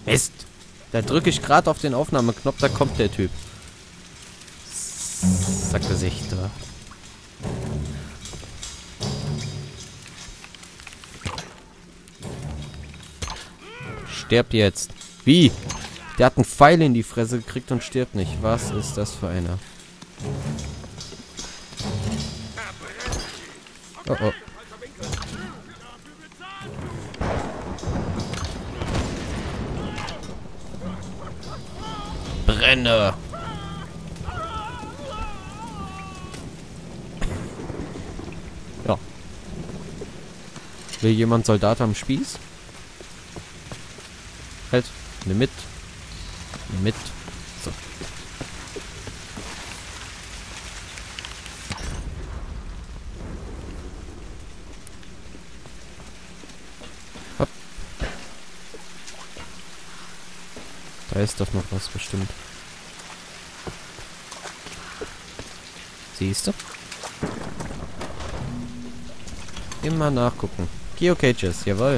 Mist. Da drücke ich gerade auf den Aufnahmeknopf, da kommt der Typ. Sackgesicht, da. Stirbt jetzt. Wie? Der hat einen Pfeil in die Fresse gekriegt und stirbt nicht. Was ist das für einer? Oh oh. Brenne! Ja. Will jemand Soldat am Spieß? Halt, nimm mit. Nimm mit. So. Hopp. Da ist doch noch was bestimmt. Siehst du? Immer nachgucken. Geocaches, jawohl.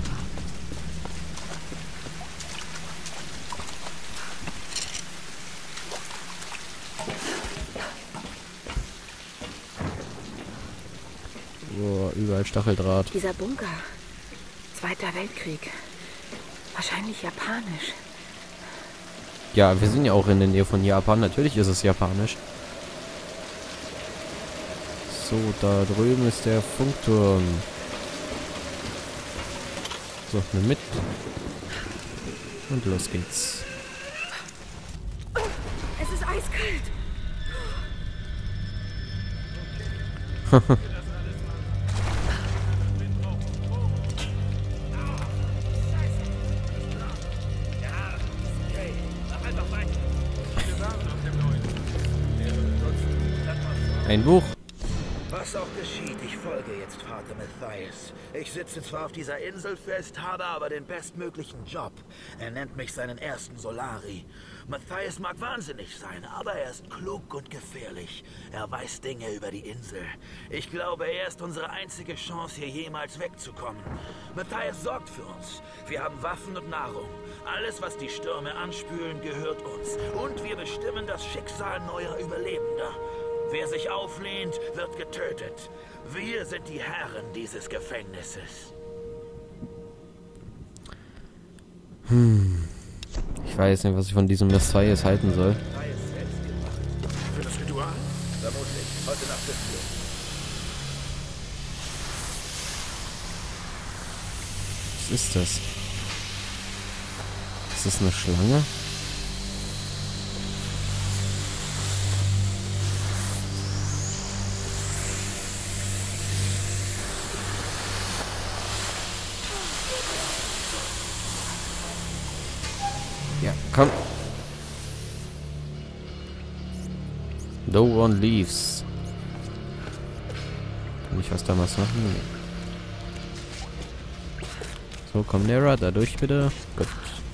Boah, überall Stacheldraht. Dieser Bunker. Zweiter Weltkrieg. Wahrscheinlich japanisch. Ja, wir sind ja auch in der Nähe von Japan. Natürlich ist es japanisch. So, da drüben ist der Funkturm. So, nimm mit. Und los geht's. Es ist eiskalt. Ein Buch. Was auch geschieht, ich folge jetzt Vater Matthias. Ich sitze zwar auf dieser Insel fest, habe aber den bestmöglichen Job. Er nennt mich seinen ersten Solari. Matthias mag wahnsinnig sein, aber er ist klug und gefährlich. Er weiß Dinge über die Insel. Ich glaube, er ist unsere einzige Chance, hier jemals wegzukommen. Matthias sorgt für uns. Wir haben Waffen und Nahrung. Alles, was die Stürme anspülen, gehört uns. Und wir bestimmen das Schicksal neuer Überlebender. Wer sich auflehnt, wird getötet. Wir sind die Herren dieses Gefängnisses. Ich weiß nicht, was ich von diesem Messias halten soll. Für das Ritual? Vermutlich. Heute Nacht ist wir. Was ist das? Ist das eine Schlange? Ja, komm. No one leaves. Kann ich was damals machen? Nee. So, komm näher, dadurch bitte. Gut.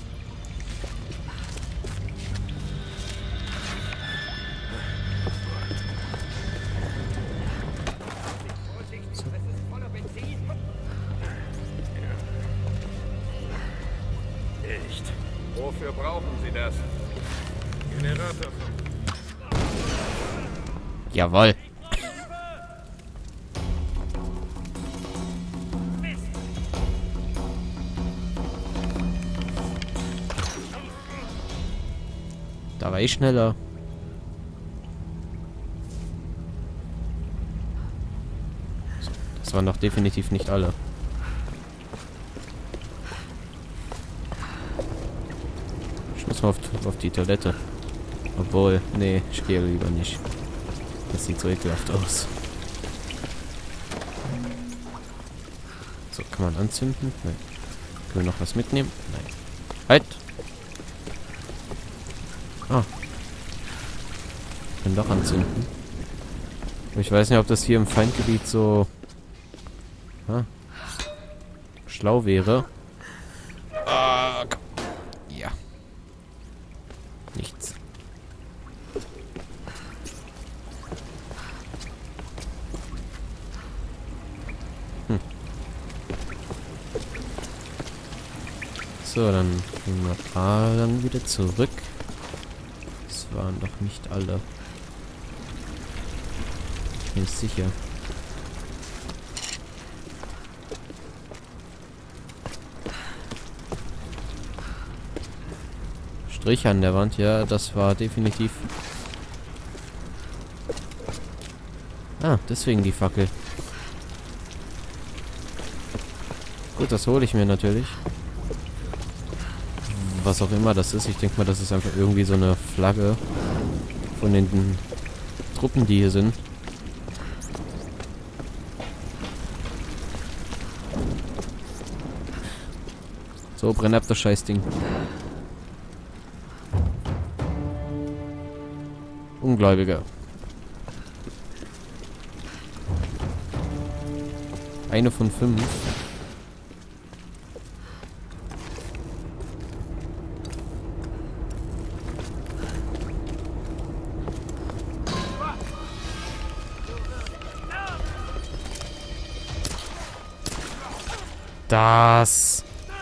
Nicht. Wofür brauchen Sie das? Generator. Jawohl. Da war ich schneller. So, das waren doch definitiv nicht alle. Ich muss mal auf die Toilette. Obwohl, nee, ich gehe lieber nicht. Das sieht so ekelhaft aus. So, kann man anzünden? Nein. Können wir noch was mitnehmen? Nein. Halt! Ah. Können doch anzünden. Aber ich weiß nicht, ob das hier im Feindgebiet so schlau wäre. Ah, komm. Ja. Nichts. So, dann gehen wir da dann wieder zurück. Das waren doch nicht alle. Ich bin sicher. Strich an der Wand, ja, das war definitiv... Ah, deswegen die Fackel. Gut, das hole ich mir natürlich. Was auch immer das ist. Ich denke mal, das ist einfach irgendwie so eine Flagge von den Truppen, die hier sind. So, brenn ab das Scheißding. Ungläubiger. Eine von 5. Das.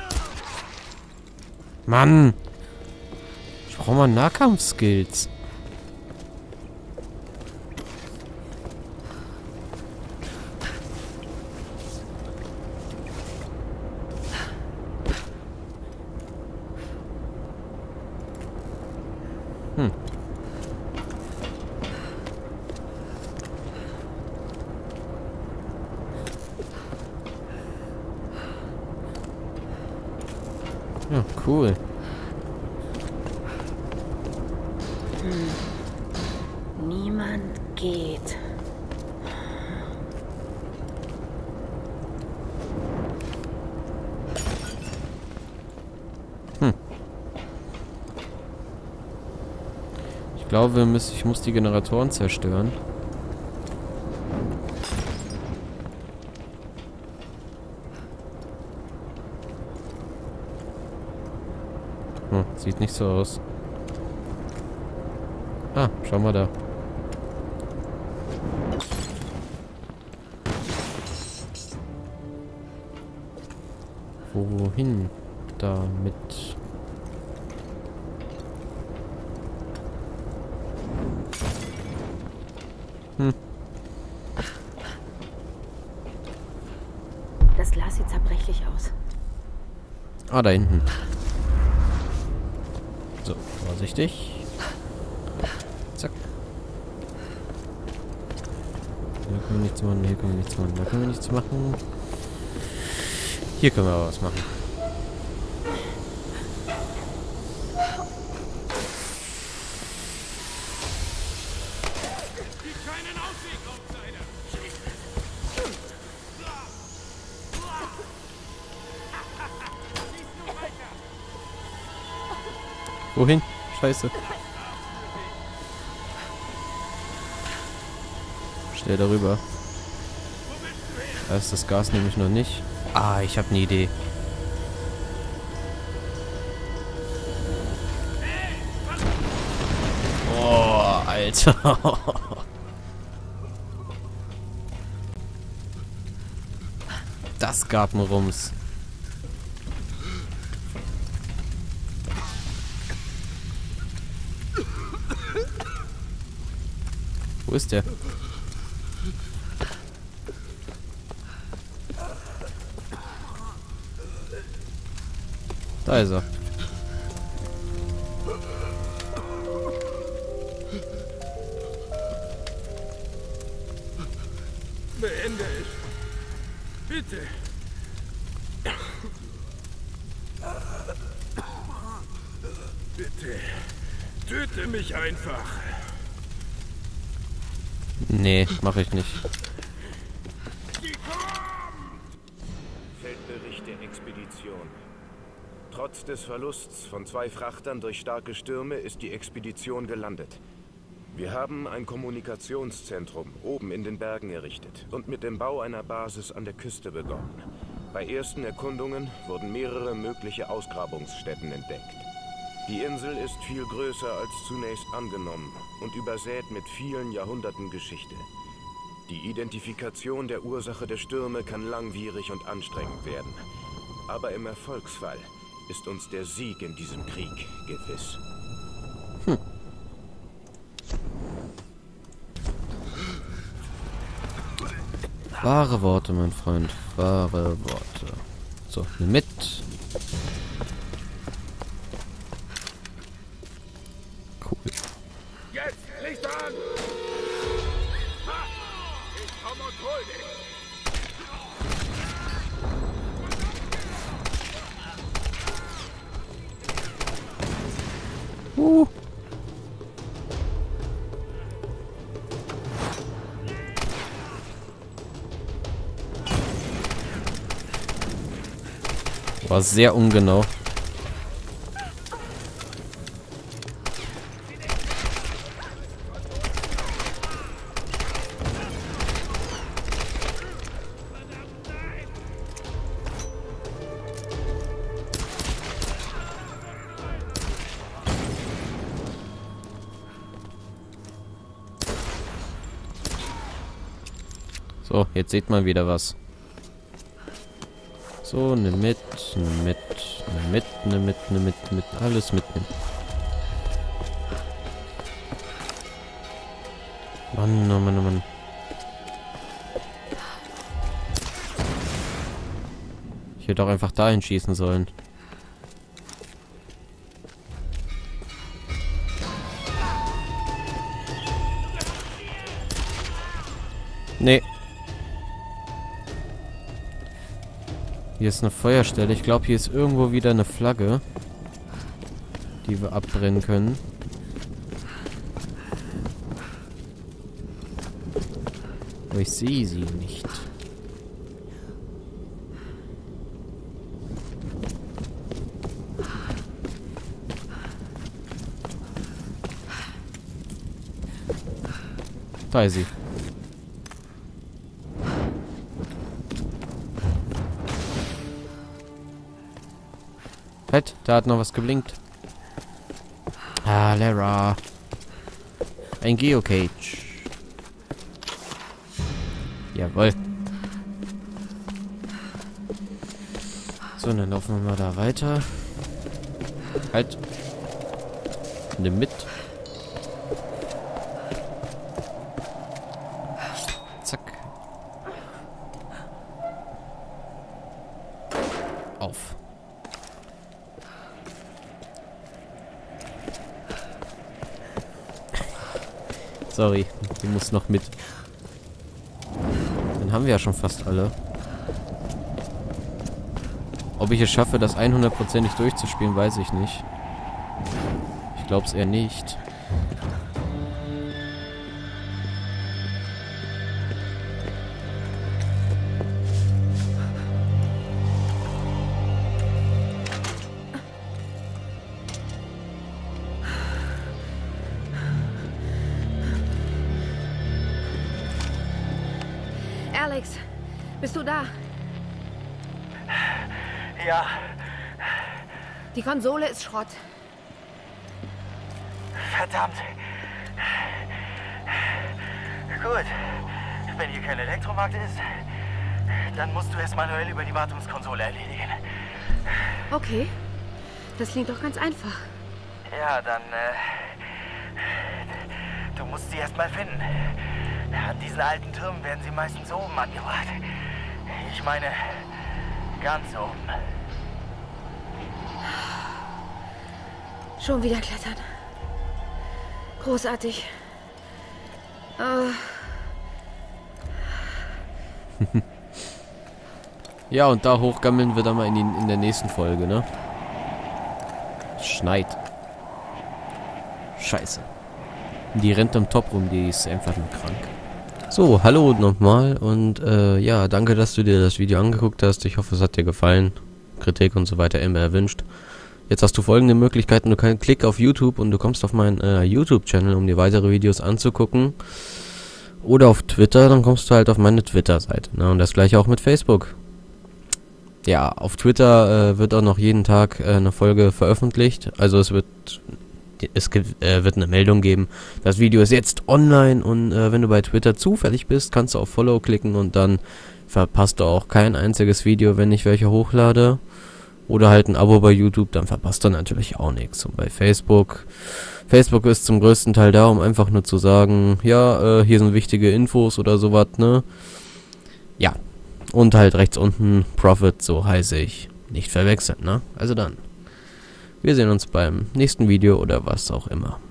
Mann. Ich brauche mal Nahkampfskills. Ja, cool. Niemand geht. Ich glaube, ich muss die Generatoren zerstören. Sieht nicht so aus. Ah, schau mal da. Wohin damit? Das Glas sieht zerbrechlich aus. Ah, da hinten. So, vorsichtig. Zack. Hier können wir nichts machen, hier können wir nichts machen, da können wir nichts machen. Hier können wir aber was machen. Wohin? Scheiße. Schnell darüber. Da ist das Gas nämlich noch nicht. Ah, ich habe eine Idee. Oh, Alter. Das gab einen Rums. Wo ist der? Da ist er. Beende es. Bitte. Bitte. Töte mich einfach. Nee, mache ich nicht. Feldbericht der Expedition. Trotz des Verlusts von 2 Frachtern durch starke Stürme ist die Expedition gelandet. Wir haben ein Kommunikationszentrum oben in den Bergen errichtet und mit dem Bau einer Basis an der Küste begonnen. Bei ersten Erkundungen wurden mehrere mögliche Ausgrabungsstätten entdeckt. Die Insel ist viel größer als zunächst angenommen und übersät mit vielen Jahrhunderten Geschichte. Die Identifikation der Ursache der Stürme kann langwierig und anstrengend werden. Aber im Erfolgsfall ist uns der Sieg in diesem Krieg gewiss. Wahre Worte, mein Freund. Wahre Worte. So, nimm mit. Cool. Jetzt, Licht an! Ha! Ich komm und hol dich! War sehr ungenau. So, jetzt sieht man wieder was. So, nimm mit, nimm mit, nimm mit, nimm mit, nimm mit, alles mitnehmen. Mann, oh Mann, oh Mann. Ich hätte auch einfach dahin schießen sollen. Nee. Hier ist eine Feuerstelle. Ich glaube, hier ist irgendwo wieder eine Flagge, die wir abbrennen können. Aber ich sehe sie nicht. Da ist sie. Halt, da hat noch was geblinkt. Ah, Lara. Ein Geocage. Jawohl. So, dann laufen wir mal da weiter. Halt. Nimm mit. Zack. Auf. Sorry, die muss noch mit. Dann haben wir ja schon fast alle. Ob ich es schaffe, das 100%ig durchzuspielen, weiß ich nicht. Ich glaube es eher nicht. Alex, bist du da? Ja, Die Konsole ist Schrott. verdammt. Gut, wenn hier kein Elektromarkt ist, dann musst du es manuell über die Wartungskonsole erledigen. Okay, das klingt doch ganz einfach. Ja, dann, du musst sie erst mal finden. An diesen alten Türmen werden sie meistens oben angebracht. Ich meine, ganz oben. Schon wieder klettern. Großartig. Oh. Ja, und da hochgammeln wir dann mal in der nächsten Folge, ne? Es schneit. Scheiße. Die rennt am Top rum, die ist einfach nur krank. So, hallo nochmal und ja, danke, dass du dir das Video angeguckt hast. Ich hoffe, es hat dir gefallen. Kritik und so weiter immer erwünscht. Jetzt hast du folgende Möglichkeiten. Du kannst klick auf YouTube und du kommst auf meinen YouTube-Channel, um dir weitere Videos anzugucken. Oder auf Twitter, dann kommst du halt auf meine Twitter-Seite. Ne? Und das gleiche auch mit Facebook. Ja, auf Twitter wird auch noch jeden Tag eine Folge veröffentlicht. Also es wird eine Meldung geben. Das Video ist jetzt online und wenn du bei Twitter zufällig bist, kannst du auf Follow klicken und dann verpasst du auch kein einziges Video, wenn ich welche hochlade. Oder halt ein Abo bei YouTube, dann verpasst ihr natürlich auch nichts. Und bei Facebook ist zum größten Teil da, um einfach nur zu sagen, ja, hier sind wichtige Infos oder sowas, ne? Ja. Und halt rechts unten Profit, so heiße ich. Nicht verwechseln, ne? Also dann. Wir sehen uns beim nächsten Video oder was auch immer.